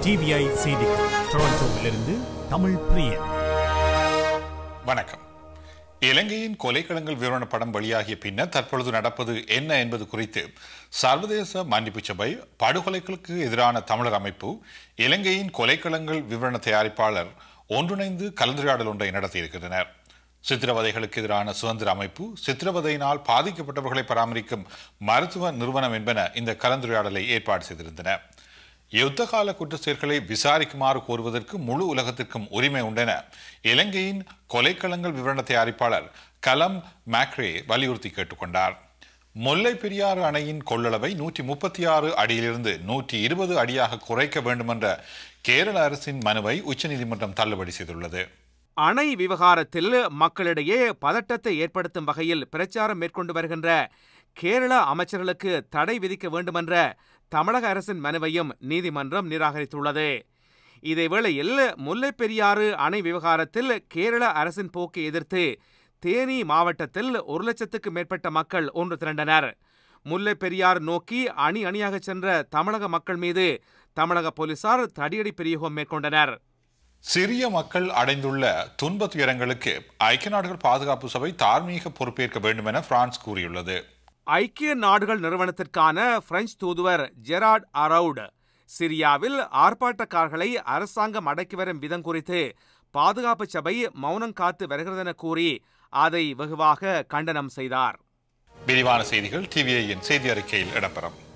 TVI செய்திகள் டொரண்டோவிலிருந்து தமிழ் பிரியன். வணக்கம். இலங்கையின் கொலைக்களங்கள் விவரண படம் வெளியாகிய பின்னர் தற்பொழுது நடப்பது என்ன என்பது குறித்து சர்வதேச மன்னிப்பு சபை, படுகொலைகளுக்கு எதிரான தமிழர் அமைப்பு, இலங்கையின் கொலைக்களங்கள் விவரண தயாரிப்பாளர் ஒன்றிணைந்து கலந்துரையாடல் ஒன்றை நடத்தியிருக்கின்றனர். சித்திரவதைகளுக்கு எதிரான சுதந்திர அமைப்பு, சித்திரவதையினால் பாதிக்கப்பட்டவர்களை பராமரிக்கும் மருத்துவ நிறுவனம் என்பன இந்த கலந்துரையாடலை ஏற்பாடு செய்திருந்தன. யுத்த கால குற்ற செயல்களை விசாரிக்குமாறு கோருவதற்கு முழு உலகத்திற்கும் உரிமை உண்டென இலங்கையின் கொலைக்களங்கள் விவரண தயாரிப்பாளர் கலம் மேக்ரே வலியுறுத்தி கேட்டுக்கொண்டார். முல்லை பெரியாறு அணையின் கொள்ளளவை 136 அடியிலிருந்து 120 அடியாக குறைக்க வேண்டுமென்ற கேரள அரசின் மனுவை உச்சநீதிமன்றம் தள்ளுபடி செய்துள்ளது. அணை விவகாரத்தில் மக்களிடையே பதட்டத்தை ஏற்படுத்தும் வகையில் பிரச்சாரம் மேற்கொண்டு வருகின்ற கேரள அமைச்சர்களுக்கு தடை விதிக்க வேண்டுமென்ற தமிழக அரசின் மனுவையும் நீதிமன்றம் நிராகரித்துள்ளது. இதேவேளையில் முல்லை பெரியாறு அணை விவகாரத்தில் கேரள அரசின் போக்கை எதிர்த்து தேனி மாவட்டத்தில் 1 லட்சத்துக்கு மேற்பட்ட மக்கள் ஒன்று திரண்டனர். முல்லை பெரியாறு நோக்கி அணி அணியாக சென்ற தமிழக மக்கள் மீது தமிழக போலீசார் தடியடி பிரயோகம் மேற்கொண்டனர். சிறிய மக்கள் அடைந்துள்ள துன்ப துயரங்களுக்கு ஐக்கிய நாடுகள் பாதுகாப்பு சபை தார்மீக பொறுப்பேற்க வேண்டும் என பிரான்ஸ் கூறியுள்ளது. ஐக்கிய நாடுகள் நிறுவனத்திற்கான பிரெஞ்சு தூதுவர் ஜெரார்ட் அரவுட் சிரியாவில் ஆர்ப்பாட்டக்காரர்களை அரசாங்கம் அடக்கி வரும் விதம் குறித்து பாதுகாப்பு சபை மௌனம் காத்து வருகிறதென கூறி அதை வெகுவாக கண்டனம் செய்தார். விரிவான செய்திகள் டிவிஐயின் செய்தி அறிக்கையில் இடம்பெறும்.